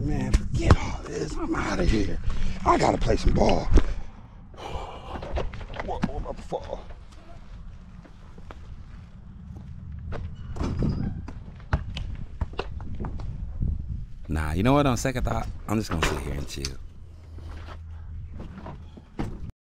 Man, forget all this. I'm out of here. I gotta play some ball. Whoa, I'm about to fall. Nah, you know what? On second thought, I'm just gonna sit here and chill.